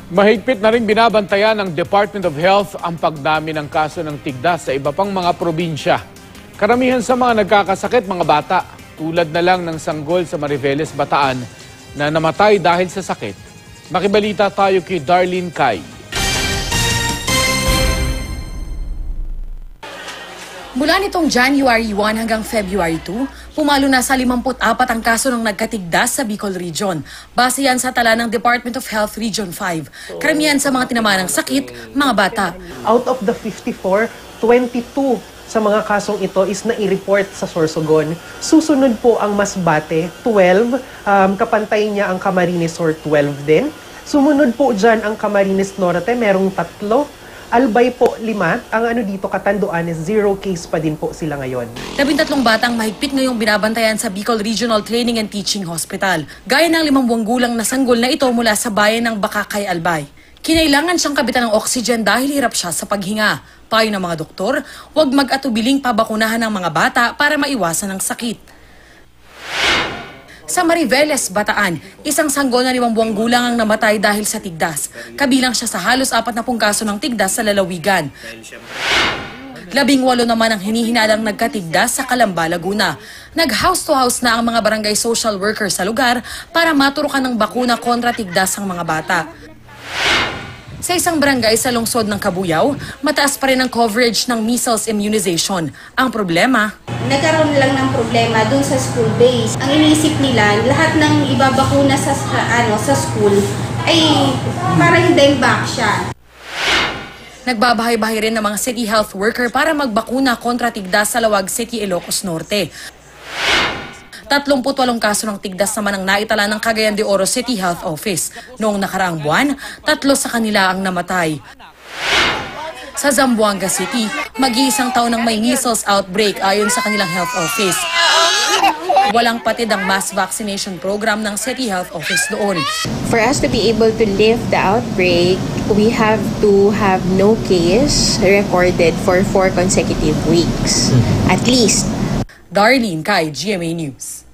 Mahigpit na rin binabantayan ng Department of Health ang pagdami ng kaso ng tigdas sa iba pang mga probinsya. Karamihan sa mga nagkakasakit mga bata, tulad na lang ng sanggol sa Mariveles, Bataan na namatay dahil sa sakit. Makibalita tayo kay Darlene Kai. Mula nitong January 1 hanggang February 2, pumalo na sa 54 ang kaso ng nagkatigdas sa Bicol Region. Base yan sa tala ng Department of Health Region V. Karamihan sa mga tinamaan ng sakit, mga bata. Out of the 54, 22 sa mga kasong ito is nai-report sa Sorsogon. Susunod po ang Masbate, 12. Kapantay niya ang Camarines Sur, 12 din. Sumunod po dyan ang Camarines Norte, merong 3. Albay po, 5. Ang dito, Katanduan is 0 case pa din po sila ngayon. 13 batang mahigpit ngayong binabantayan sa Bicol Regional Training and Teaching Hospital. Gaya ng 5 buwang gulang na sanggol na ito mula sa bayan ng Bakakay, Albay. Kinailangan siyang kabitan ng oxygen dahil hirap siya sa paghinga. Payo ng mga doktor, huwag mag-atubiling pabakunahan ng mga bata para maiwasan ang sakit. Sa Mariveles, Bataan, isang sanggol na 5 buwang gulang ang namatay dahil sa tigdas. Kabilang siya sa halos 40 kaso ng tigdas sa lalawigan. 18 naman ang hinihinalang nagkatigdas sa Calamba, Laguna. Nag-house to house na ang mga barangay social worker sa lugar para maturukan ng bakuna kontra tigdas ang mga bata. Sa isang barangay sa lungsod ng Cabuyao, mataas pa rin ang coverage ng measles immunization. Ang problema, nagkaroon lang ng problema dun sa school base. Ang iniisip nila, lahat ng ibabakuna sa school ay para hindi back siya. Nagbabahay-bahay rin ng mga city health worker para magbakuna kontra tigdas sa Lawag City, Ilocos Norte. 38 kaso ng tigdas naman ang naitala ng Cagayan de Oro City Health Office. Noong nakaraang buwan, 3 sa kanila ang namatay. Sa Zamboanga City, mag-iisang taon ng may measles outbreak ayon sa kanilang health office. Walang patid ang mass vaccination program ng City Health Office doon. For us to be able to lift the outbreak, we have to have no case recorded for 4 consecutive weeks, at least. Darlene Kai, GMA News.